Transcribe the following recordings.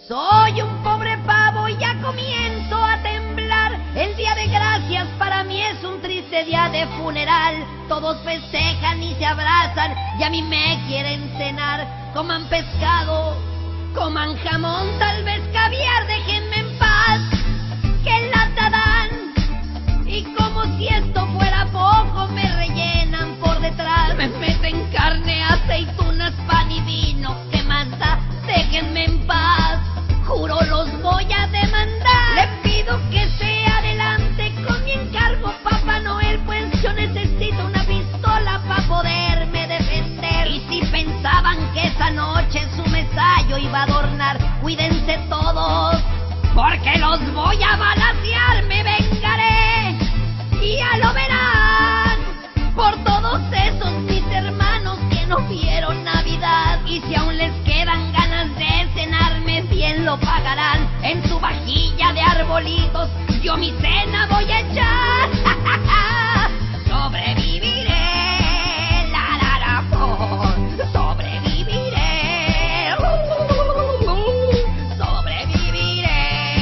Soy un pobre pavo y ya comienzo a temblar. El día de gracias para mí es un triste día de funeral. Todos festejan y se abrazan y a mí me quieren cenar. Coman pescado, coman jamón, tal vez caviar, déjenme en paz. ¡Qué lata dan! Y como si esto fuera poco, me rellenan por detrás. Me meten carne, aceitunas, pan y vino. ¿Qué más da? Déjenme en paz. Juro los voy a demandar. Le pido que se adelante con mi encargo, Papá Noel, pues yo necesito una pistola para poderme defender. Y si pensaban que esa noche su mesa yo iba a adornar, cuídense todos, porque los voy a balacear. Me vengaré y ya lo verán por todos esos mis hermanos que no vieron Navidad. Y si aún les quedan ganas de cenarme, bien lo pagarán. En su vajilla de arbolitos yo mi cena voy a echar. Sobreviviré, sobreviviré, sobreviviré.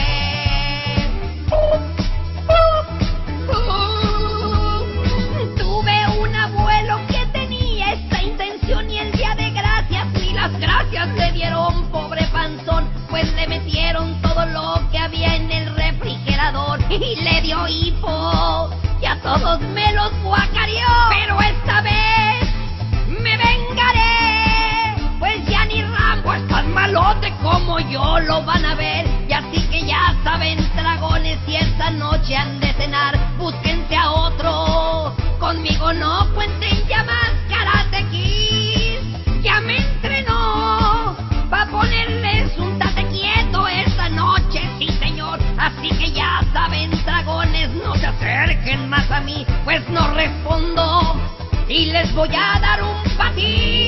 Tuve un abuelo que tenía esta intención y el día de gracias ni las gracias le dieron, pobre panzón, pues le metieron todo lo que había en el refrigerador y le dio hipo y a todos me los guacareó. Pero esta vez me vengaré, pues ya ni Rambo es tan malote como yo lo van a ver. Y así que ya saben, dragones, si esta noche han de cenar, búsquense a otro. Conmigo no cuenten ya más, Karate Kid ya me entrenó pa' ponerles un tate quieto esta noche, sí señor. Así que ya saben, dragones, no se acerquen más a mí, pues no respondo y les voy a dar un patín.